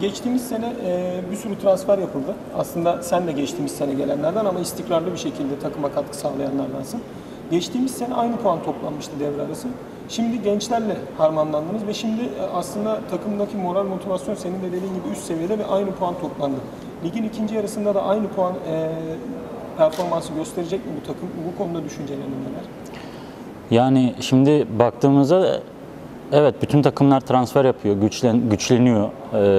geçtiğimiz sene bir sürü transfer yapıldı. Aslında sen de geçtiğimiz sene gelenlerden ama istikrarlı bir şekilde takıma katkı sağlayanlardansın. Geçtiğimiz sene aynı puan toplanmıştı devre arası. Şimdi gençlerle harmanlandınız ve şimdi aslında takımdaki moral motivasyon senin de dediğin gibi üst seviyede ve aynı puan toplandı. Ligin ikinci yarısında da aynı puan performansı gösterecek mi bu takım? Bu konuda düşüncelerin neler? Yani şimdi baktığımızda evet, bütün takımlar transfer yapıyor, güçleniyor.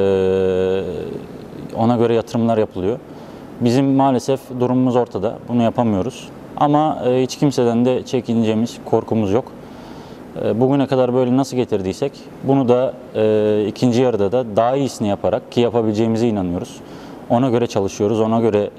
Ona göre yatırımlar yapılıyor. Bizim maalesef durumumuz ortada. Bunu yapamıyoruz. Ama hiç kimseden de çekineceğimiz, korkumuz yok. Bugüne kadar böyle nasıl getirdiysek bunu da ikinci yarıda da daha iyisini yaparak, ki yapabileceğimize inanıyoruz. Ona göre çalışıyoruz, ona göre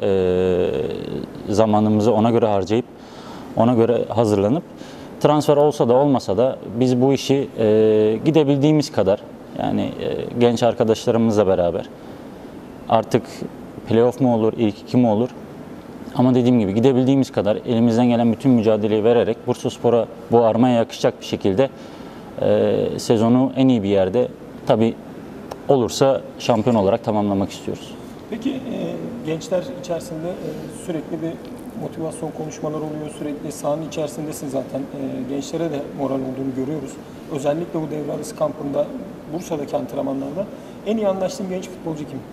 zamanımızı ona göre harcayıp, ona göre hazırlanıp transfer olsa da olmasa da biz bu işi gidebildiğimiz kadar, yani genç arkadaşlarımızla beraber artık playoff mu olur, ilk iki mi olur, ama dediğim gibi gidebildiğimiz kadar elimizden gelen bütün mücadeleyi vererek Bursaspor'a bu armaya yakışacak bir şekilde sezonu en iyi bir yerde, tabii olursa şampiyon olarak tamamlamak istiyoruz. Peki gençler içerisinde sürekli bir motivasyon konuşmaları oluyor, sürekli sahanın içerisindesin zaten. Gençlere de moral olduğunu görüyoruz. Özellikle bu devre arası kampında, Bursa'daki antrenmanlarda en iyi anlaştığın genç futbolcu kim?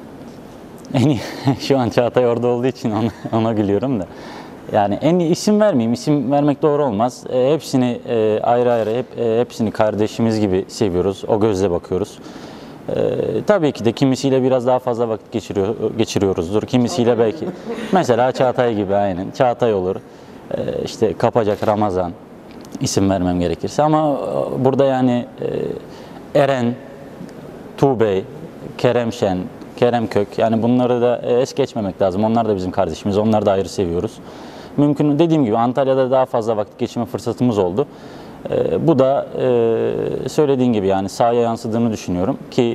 En iyi, şu an Çağatay orada olduğu için ona gülüyorum da. Yani en iyi isim vermeyeyim, isim vermek doğru olmaz. Hepsini ayrı ayrı, hepsini kardeşimiz gibi seviyoruz, o gözle bakıyoruz. Tabii ki de kimisiyle biraz daha fazla vakit geçiriyoruzdur, kimisiyle belki. Mesela Çağatay gibi, aynen. Çağatay olur, işte Kapacak, Ramazan, isim vermem gerekirse. Ama burada yani Eren, Tuğbey, Kerem Şen, Kerem Kök, yani bunları da es geçmemek lazım. Onlar da bizim kardeşimiz, onları da ayrı seviyoruz. Mümkün, dediğim gibi Antalya'da daha fazla vakit geçirme fırsatımız oldu. Bu da söylediğin gibi yani sahaya yansıdığını düşünüyorum ki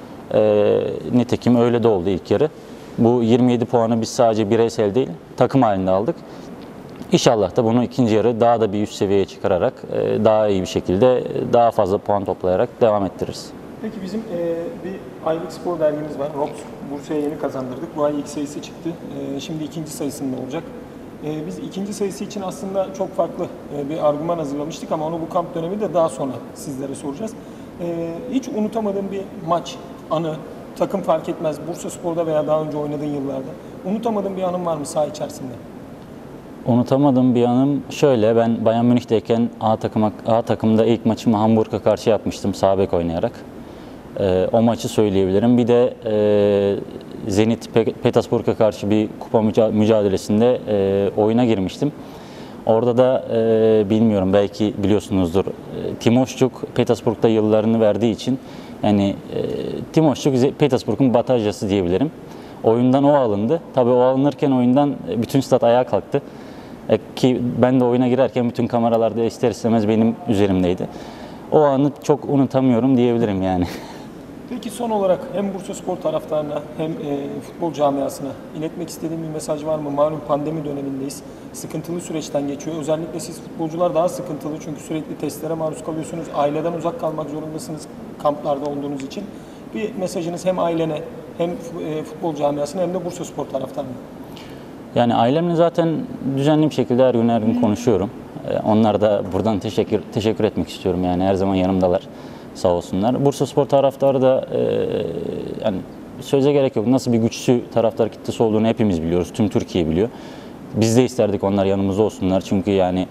nitekim öyle de oldu ilk yarı. Bu 27 puanı biz sadece bireysel değil, takım halinde aldık. İnşallah da bunu ikinci yarı daha da bir üst seviyeye çıkararak daha iyi bir şekilde daha fazla puan toplayarak devam ettiririz. Peki bizim bir aylık spor dergimiz var. ROPS, Bursa'ya yeni kazandırdık. Bu ay ilk sayısı çıktı. Şimdi ikinci sayısında olacak. Biz ikinci sayısı için aslında çok farklı bir argüman hazırlamıştık ama onu bu kamp dönemi de daha sonra sizlere soracağız. Hiç unutamadığım bir maç, anı, takım fark etmez, Bursaspor'da veya daha önce oynadığın yıllarda. Unutamadığım bir anım var mı saha içerisinde? Unutamadığım bir anım şöyle, ben Bayern Münih'teyken A takımda ilk maçımı Hamburg'a karşı yapmıştım sağ bek oynayarak. O maçı söyleyebilirim. Bir de Zenit Petersburg'a karşı bir kupa mücadelesinde oyuna girmiştim. Orada da bilmiyorum, belki biliyorsunuzdur, Timoşçuk Petersburg'da yıllarını verdiği için yani Timoşçuk Petersburg'un bataryası diyebilirim. Oyundan o alındı. Tabii o alınırken oyundan bütün stat ayağa kalktı. Ki ben de oyuna girerken bütün kameralarda ister istemez benim üzerimdeydi. O anı çok unutamıyorum diyebilirim yani. Peki son olarak hem Bursaspor taraftarına hem futbol camiasına iletmek istediğim bir mesaj var mı? Malum pandemi dönemindeyiz. Sıkıntılı süreçten geçiyor. Özellikle siz futbolcular daha sıkıntılı çünkü sürekli testlere maruz kalıyorsunuz. Aileden uzak kalmak zorundasınız kamplarda olduğunuz için. Bir mesajınız hem ailene hem futbol camiasına hem de Bursaspor taraftarına. Yani ailemle zaten düzenli bir şekilde her gün konuşuyorum. Onlar da buradan teşekkür etmek istiyorum, yani her zaman yanımdalar. Sağ olsunlar. Bursaspor taraftarı da yani söze gerek yok. Nasıl bir güçlü taraftar kitlesi olduğunu hepimiz biliyoruz. Tüm Türkiye biliyor. Biz de isterdik onlar yanımızda olsunlar. Çünkü yani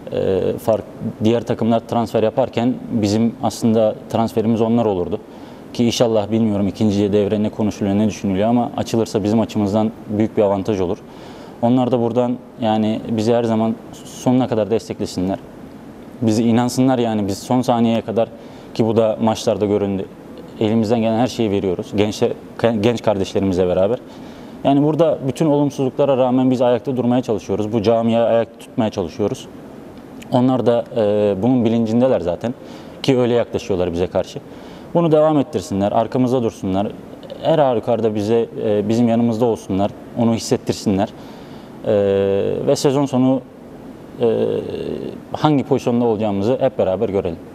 diğer takımlar transfer yaparken bizim aslında transferimiz onlar olurdu. Ki inşallah, bilmiyorum ikinci devre ne konuşuluyor, ne düşünülüyor ama açılırsa bizim açımızdan büyük bir avantaj olur. Onlar da buradan yani bizi her zaman sonuna kadar desteklesinler. Bizi inansınlar, yani biz son saniyeye kadar, ki bu da maçlarda göründü, elimizden gelen her şeyi veriyoruz. Genç kardeşlerimizle beraber. Yani burada bütün olumsuzluklara rağmen biz ayakta durmaya çalışıyoruz. Bu camiayı ayakta tutmaya çalışıyoruz. Onlar da bunun bilincindeler zaten. Ki öyle yaklaşıyorlar bize karşı. Bunu devam ettirsinler, arkamızda dursunlar. Her halükarda bizim yanımızda olsunlar, onu hissettirsinler. Ve sezon sonu hangi pozisyonda olacağımızı hep beraber görelim.